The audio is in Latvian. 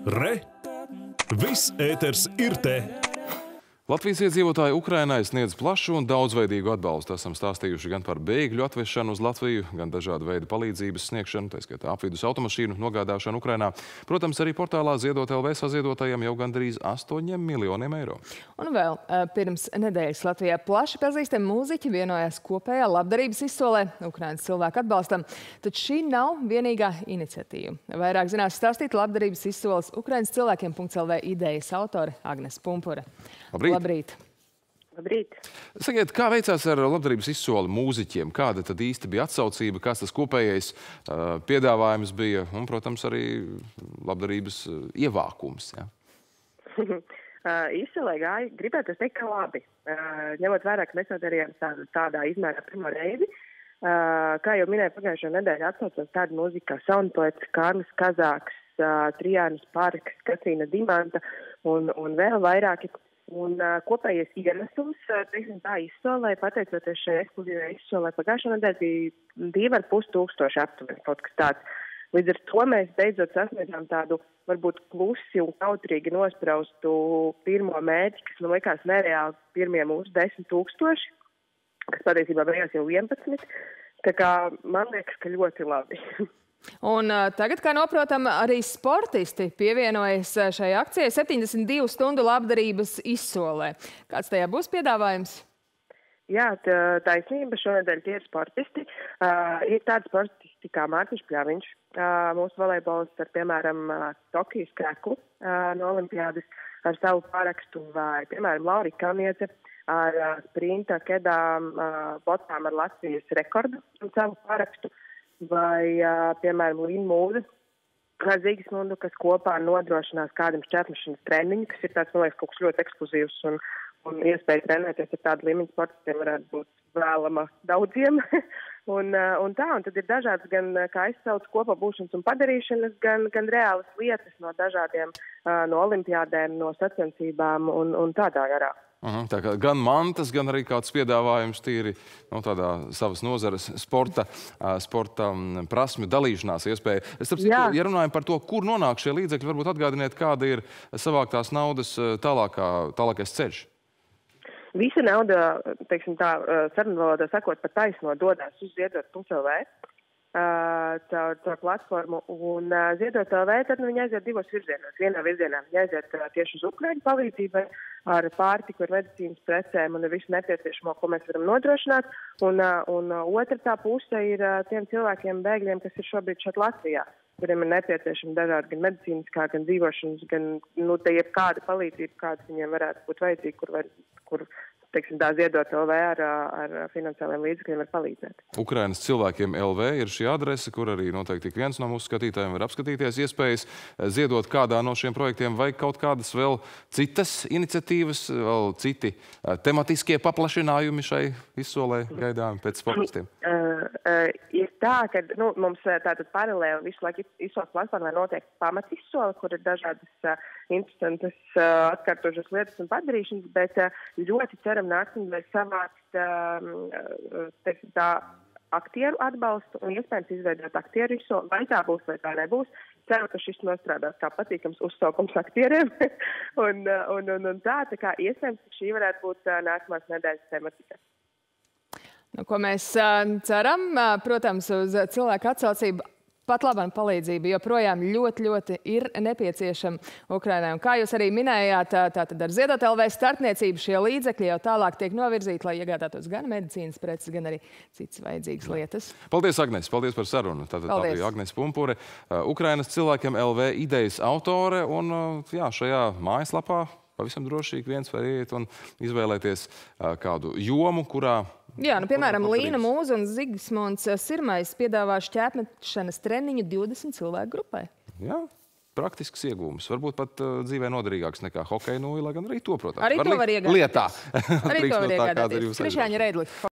Re! Viss ēters ir te! Latvijas iedzīvotāji Ukrainai sniedz plašu un daudzveidīgu atbalstu. Esam stāstījuši gan par bēgļu atvešanu uz Latviju, gan dažādu veidu palīdzības sniegšanu, tā skaitā apvidus automašīnu nogādāšanu Ukrainā. Protams, arī portālā Ziedot LV saziedotājiem jau gandrīz 8 miljoniem eiro. Un vēl pirms nedēļas Latvijā plaši pazīstami mūziķi vienojās kopējā labdarības izsolē Ukrainas cilvēku atbalstam. Taču šī nav vienīgā iniciatīva. Vairāk zinās stāstīt labdarības izsoles Ukrainas cilvēkiem.lv idejas autore Agnes Pumpure. Labrīt! Labrīt! Sakiet, kā veicās ar labdarības izsoli mūziķiem? Kāda tad īsti bija atsaucība? Kāds tas kopējais piedāvājums bija? Un, protams, arī labdarības ievākums. Ja? Izsolē gāja, gribētu teikt, ka labi. Ņemot vērā, ka mēs to darījām tādā izmērā pirmo reizi. Kā jau minēju, pagājušo nedēļu atsaucās tāda mūzika kā Soundpoets, Kārlis Kazāks, Trijānis Parks, Katrīna Dimanta un vēl vairāki. Un kopējais iemesls, teiksim tā, izsolē, pateicoties šai ekskluzīvai izsolē, pagājušā nedēļa bija 2500 aptuveni, kaut kas tāds. Līdz ar to mēs beidzot sasniedzām tādu, varbūt klusi un kautrīgi nospraustu pirmo mērķi, kas man likās nereāli pirmie mūsu 10 000, kas patiesībā beigās jau 11. Tā kā man liekas, ka ļoti labi. Un tagad, kā noprotam, arī sportisti pievienojas šai akcijai 72 stundu labdarības izsolē. Kāds tajā būs piedāvājums? Jā, taisnība, šonedēļ tie ir sportisti. Ir tādi sportisti kā Mārtiņš Pļaviņš, mūsu volejbolists ar, piemēram, Tokijas kreklu no olimpiādas ar savu parakstu, vai, piemēram, Laurija Kalniece ar sprinta kedām botām ar Latvijas rekordu un savu parakstu. Vai, piemēram, Līna Mūze ar Zigismundu, kas kopā nodrošinās kādam šķērtmešanas treniņu, kas ir tāds, man liekas, kaut kas ļoti ekskluzīvs un iespēja trenēties ar tādu līmeņu sportistiem varētu būt vēlama daudziem. un tad ir dažādas gan, kā es saucu, kopā būšanas un padarīšanas, gan reālas lietas no dažādiem, no olimpiādēm, no sacensībām un tādā garā. Tā kā gan mantas, gan arī kāds piedāvājums tīri no tādā savas nozares sporta prasmju dalīšanās iespēja. Ja runājam par to, kur nonāk šie līdzekļi, varbūt atgādiniet, kāda ir savāktās naudas tālākais ceļš. Visa nauda, teiksim tā, sarunvalodā sakot, pa taisno dodās uz Ziedot.lv. Caur platformu un Ziedot LV, tad viņi aiziet divos virzienos. Vienā virzienā viņi aiziet tieši uz Ukraiņu palīdzībai ar pārtiku, ar medicīnas precēm un ar visu nepieciešamo, ko mēs varam nodrošināt. Un otra tā puse ir tiem cilvēkiem, bēgļiem, kas ir šobrīd šeit Latvijā, kuriem ir nepieciešama dažādi gan medicīniskā, gan dzīvošanas, gan jebkāda palīdzība, kāda viņiem varētu būt vajadzīga, kur teiksim, tā Ziedot LV ar finansiāliem līdzekļiem var palīdzēt. Ukrainas cilvēkiem LV ir šī adrese, kur arī noteikti ik viens no mūsu skatītājiem var apskatīties iespējas ziedot kādā no šiem projektiem vai kaut kādas vēl citas iniciatīvas, vēl citi tematiskie paplašinājumi šai izsolē gaidām pēc sportistiem. Ir tā, ka mums tātad paralēli visu laiku izsoles platformā notiek pamatizsole, kur ir dažādas interesantas atkārtošas lietas un padarīšanas, bet ļoti ceram nākamnedēļ savākt aktieru atbalstu un iespējams izveidot aktieru izsoli. Vai tā būs, vai tā nebūs. Ceru, ka šis nostrādās kā patīkams uzsaukums aktieriem. un tā kā iespējams, ka šī varētu būt nākamās nedēļas tematika. Ko mēs ceram, protams, uz cilvēku atsaucību. Pat labam palīdzība joprojām ļoti ir nepieciešama Ukrainai. Un kā jūs arī minējāt, tātad ar Ziedot LV starpniecību šie līdzekļi jau tālāk tiek novirzīti, lai iegādātos gan medicīnas preces, gan arī citas vajadzīgas lietas. Paldies, Agnes! Paldies par sarunu! Tātad tā bija Agnes Pumpure, Ukrainas cilvēkiem LV idejas autore. Un jā, šajā mājaslapā pavisam droši viens var iet un izvēlēties kādu jomu, kurā... Jā, piemēram, Līna Mūze un Zigismunds Sirmais piedāvā šķērtmešanas treniņu 20 cilvēku grupai. Jā, praktisks iegūms. Varbūt pat dzīvē noderīgāks nekā hokeja nūja, lai gan arī to, protams, arī to var iegādāties. Lietā. Arī to var iegādāties. Krišjāņa Reidli.